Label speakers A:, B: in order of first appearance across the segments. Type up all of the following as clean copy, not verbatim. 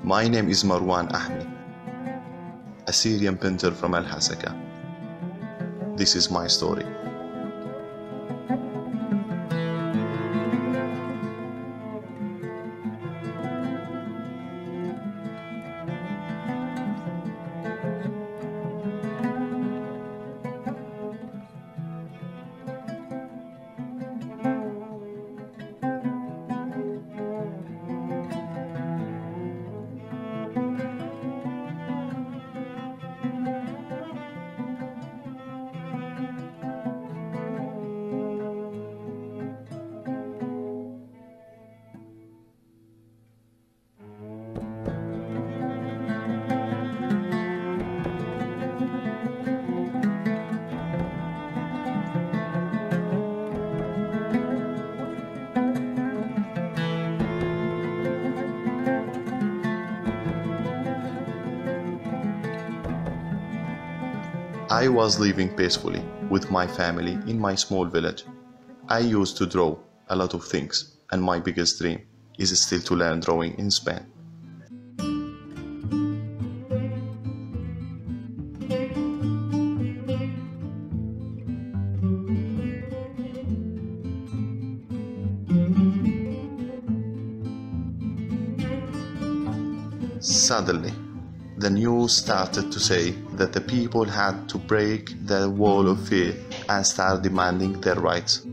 A: My name is Merwan Ahme, a Syrian painter from Hasakah. This is my story. I was living peacefully with my family in my small village. I used to draw a lot of things, and my biggest dream is still to learn drawing in Spain. Suddenly, the news started to say that the people had to break the wall of fear and start demanding their rights.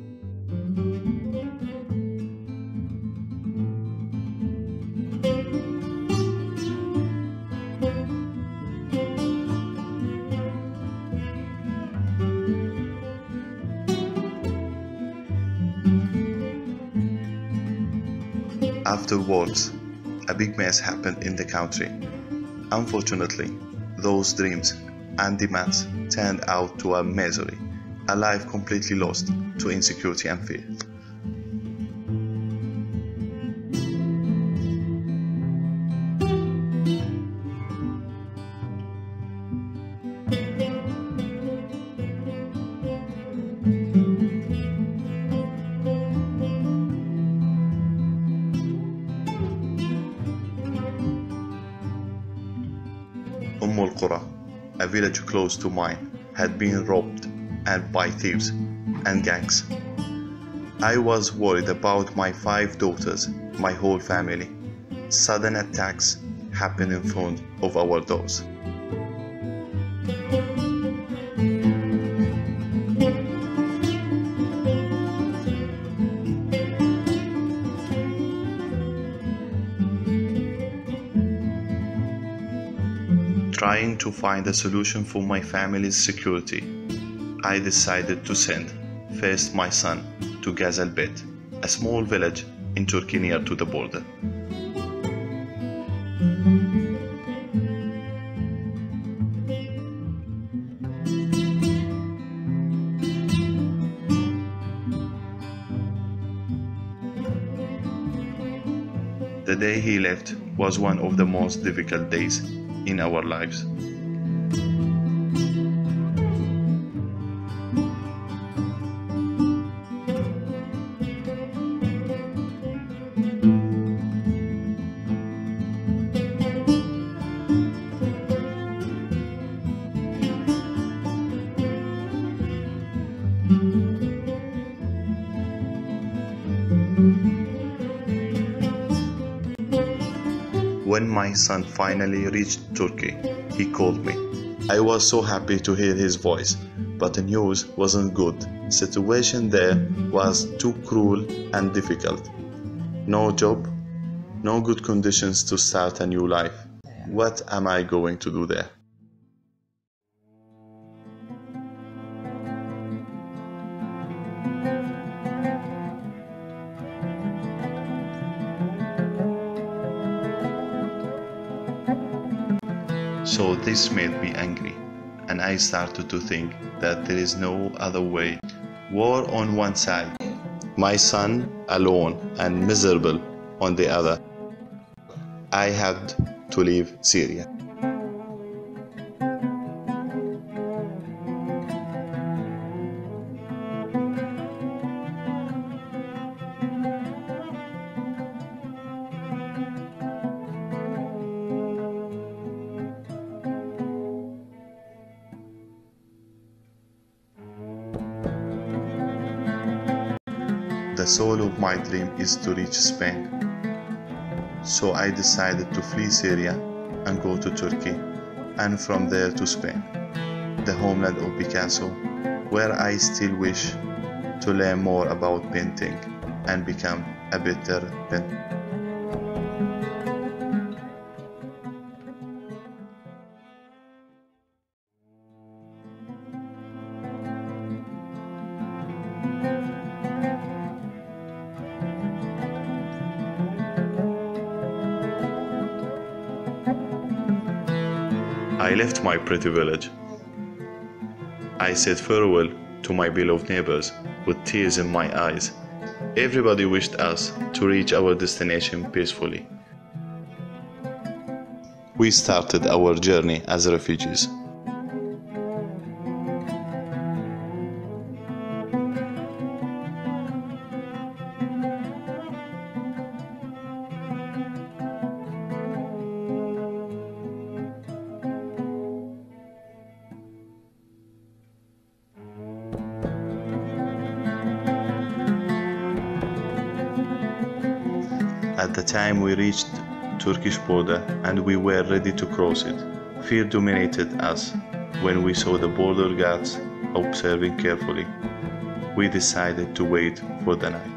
A: Afterwards, a big mess happened in the country. Unfortunately, those dreams and demands turned out to a misery, a life completely lost to insecurity and fear. Al-Qura, a village close to mine, had been robbed and by thieves and gangs. I was worried about my 5 daughters, my whole family. Sudden attacks happened in front of our doors. Trying to find a solution for my family's security, I decided to send first my son to Gaziantep, a small village in Turkey near to the border. The day he left was one of the most difficult days in our lives. When my son finally reached Turkey, he called me. I was so happy to hear his voice, but the news wasn't good. The situation there was too cruel and difficult. No job, no good conditions to start a new life. What am I going to do there? So this made me angry, and I started to think that there is no other way. War on one side, my son alone and miserable on the other. I had to leave Syria. The soul of my dream is to reach Spain. So I decided to flee Syria and go to Turkey, and from there to Spain, the homeland of Picasso, where I still wish to learn more about painting and become a better painter. I left my pretty village. I said farewell to my beloved neighbors with tears in my eyes. Everybody wished us to reach our destination peacefully. We started our journey as refugees. At the time we reached Turkish border and we were ready to cross it, fear dominated us when we saw the border guards observing carefully. We decided to wait for the night.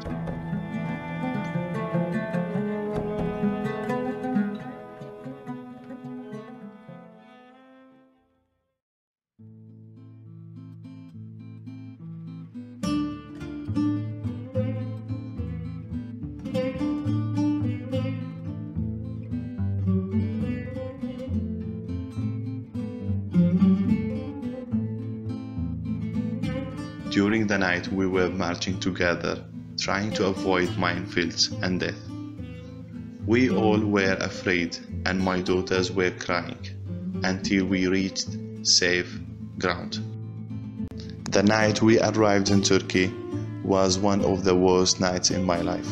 A: During the night we were marching together, trying to avoid minefields and death. We all were afraid and my daughters were crying until we reached safe ground. The night we arrived in Turkey was one of the worst nights in my life.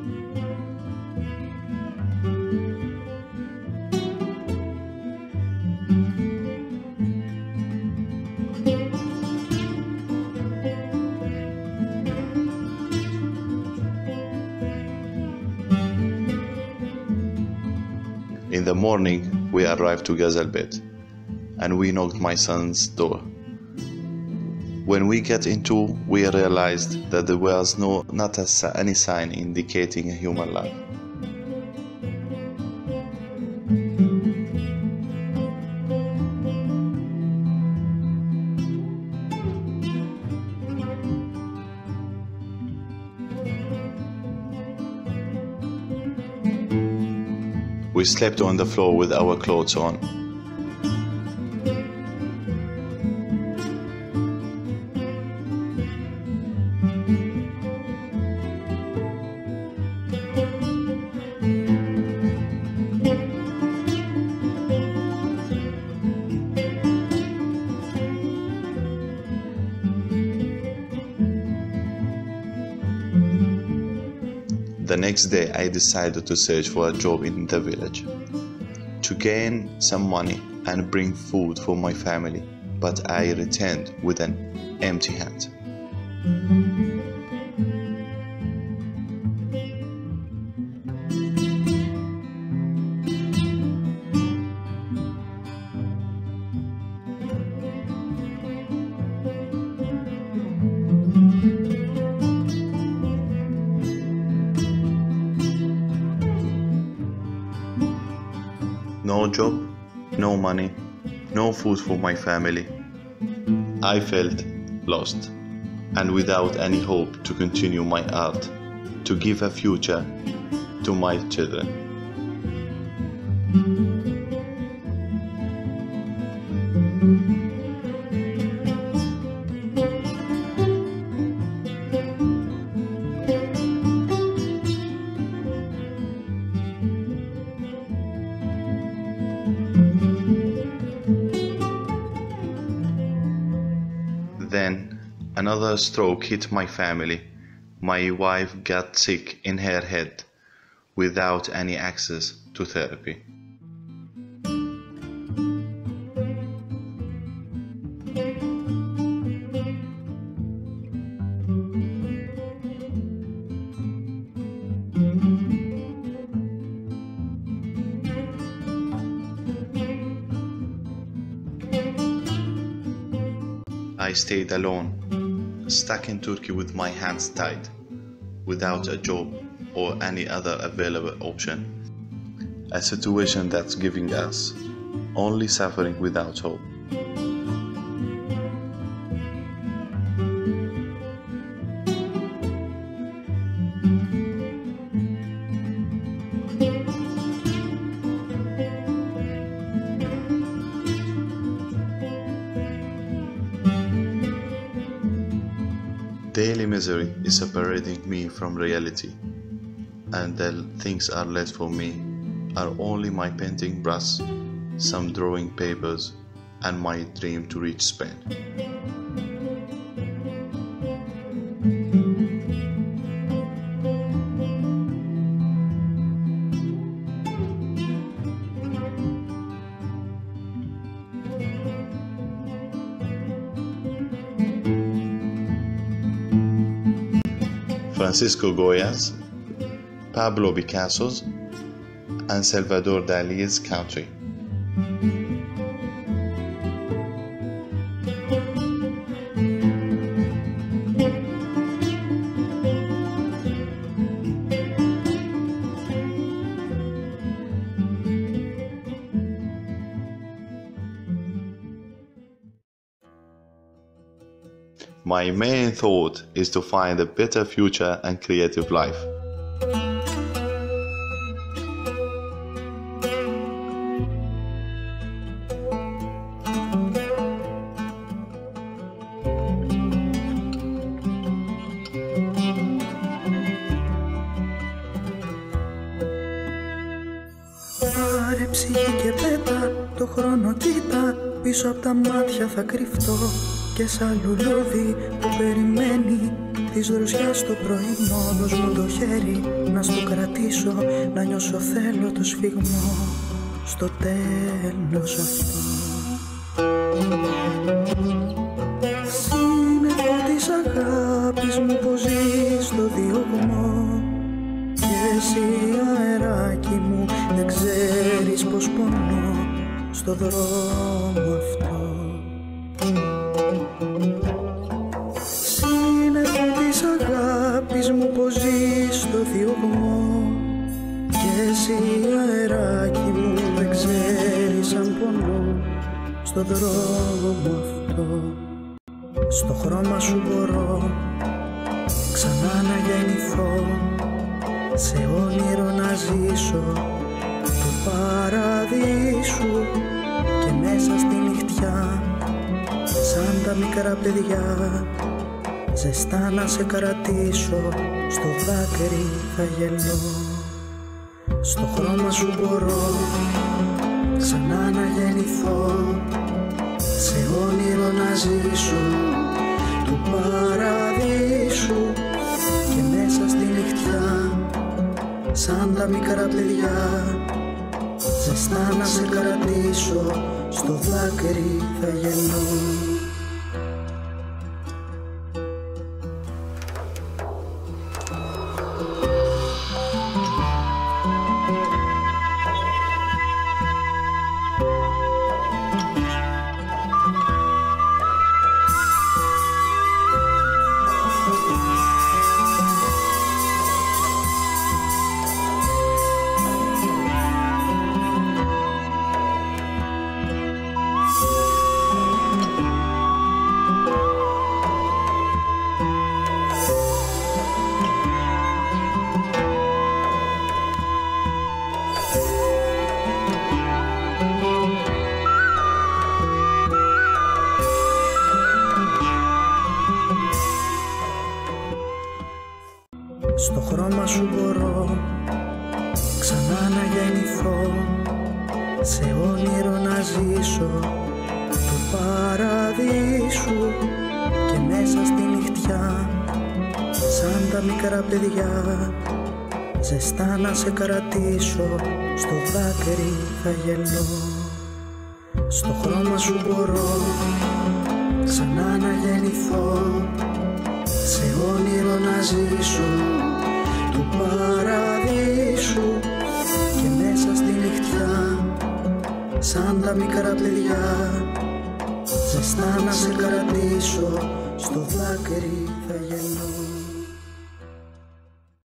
A: In the morning, we arrived to Gazelbet, and we knocked my son's door. When we get into, we realized that there was not any sign indicating a human life. We slept on the floor with our clothes on. The next day I decided to search for a job in the village, to gain some money and bring food for my family, but I returned with an empty hand. No job, no money, no food for my family. I felt lost and without any hope to continue my art, to give a future to my children. Then another stroke hit my family. My wife got sick in her head without any access to therapy. I stayed alone, stuck in Turkey with my hands tied, without a job or any other available option. A situation that's giving us only suffering without hope. Daily misery is separating me from reality, and the things are left for me are only my painting brush, some drawing papers, and my dream to reach Spain. Francisco Goya's, Pablo Picasso's, and Salvador Dali's country. My main thought is to find a better future and creative life.
B: Πάρε ψυχή και πέτα, το χρόνο κοίτα, πίσω απ' τα μάτια θα κρυφτώ. Και σαν λουλούδι που περιμένει της δροσιάς το πρωινό, δώσ' μου το χέρι να στο κρατήσω, να νιώσω θέλω το σφιγμό στο τέλος αυτό. Σύννεφο της αγάπης μου που ζει στο διωγμό, και εσύ αεράκι μου δεν ξέρεις πως πονώ στο δρόμο αυτό. Σύννεφο της αγάπης μου πως ζει στο διωγμό, και εσύ αεράκι μου δεν ξέρεις αν πονώ στο δρόμο αυτό. Στο χρώμα σου μπορώ ξανά να γεννηθώ, σε όνειρο να ζήσω του παραδείσου, και μέσα στη νυχτιά σαν τα μικρά παιδιά ζεστά να σε κρατήσω, στο δάκρυ θα γελώ. Στο χρώμα σου μπορώ ξανά να γεννηθώ, σε όνειρο να ζήσω του παραδείσου, και μέσα στη νυχτιά σαν τα μικρά παιδιά ζεστά να σε κρατήσω, στο δάκρυ θα γελώ. Στο χρώμα σου μπορώ ξανά να γεννηθώ, σε όνειρο να ζήσω του παραδείσου, και μέσα στη νυχτιά σαν τα μικρά παιδιά ζεστά να σε κρατήσω, στο δάκρυ θα γελώ. Στο χρώμα σου μπορώ ξανά να γεννηθώ, σε όνειρο να ζήσω του παραδείσου, και μέσα στη νυχτιά σαν τα μικρά παιδιά ζεστά να σε κρατήσω, στο δάκρυ θα γεννώ.